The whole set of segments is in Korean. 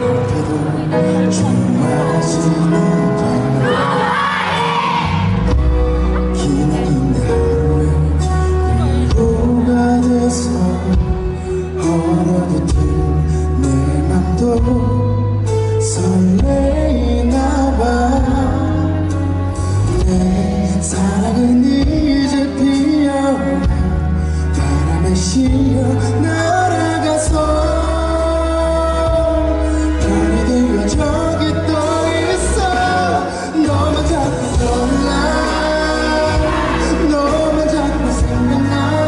그래도 좋아하지는 기나긴 하루에 위로가 돼서 얼어붙은 내 맘도 설레이나봐. 내 사랑은 이제 피어 바람에 실려 날아가서 별이 되어 저기 떠 있어. 너만 자꾸 떠올라, 너만 자꾸 생각나.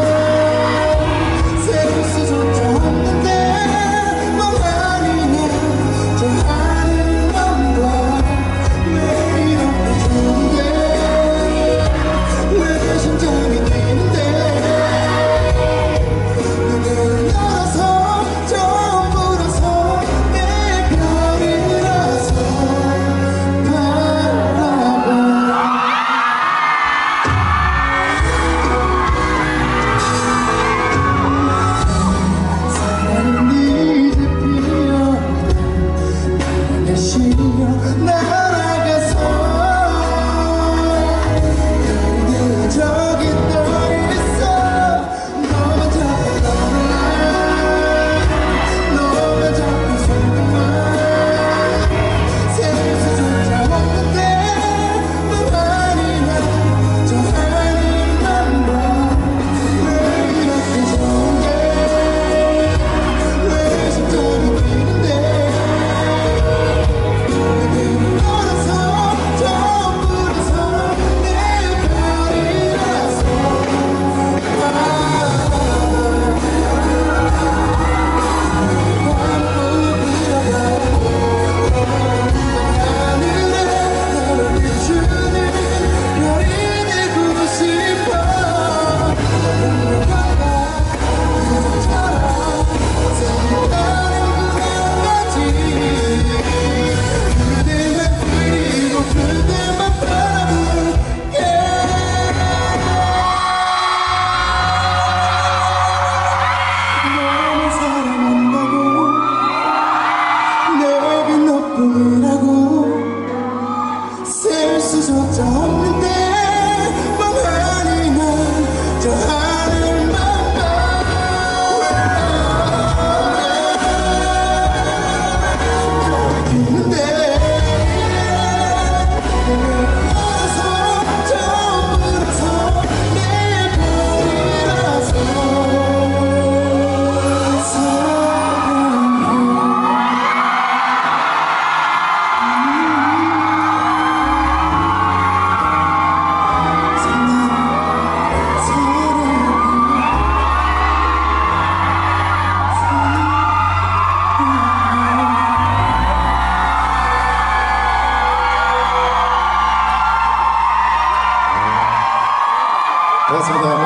세울 수조차 없는데 멍하니 저 하늘만 봐. 왜 이렇게 좋은데 왜 심장이 뛰는데. 눈을 열어서 처음 불어서 내 별이라서 바라봐. 사랑은 이제 피어 바람에 실려 날아가서 별이 되어 저기 떠 있어. 너만 자꾸 떠올라, 너만 자꾸 생각나. 세울 수조차 없는데 멍하니 저 하늘만 봐. 왜 이렇게 좋은데 왜 심장이 뛰는데. 눈을 열어서 처음 불어서 내 별이라서 하늘에 너를 비추는 별이 되고 싶어. 그저처럼 생각나는 그날까지 그대만 그리고 그대만 바라볼게. 너만 사랑한다고 내겐 너뿐이라고. 셀 수조차 없는데 멍하니 난 저 하늘만 봐. 별이 뛰는데 눈을 열어서 처음 불어서 내 별이라서 사랑해. 고맙습니다.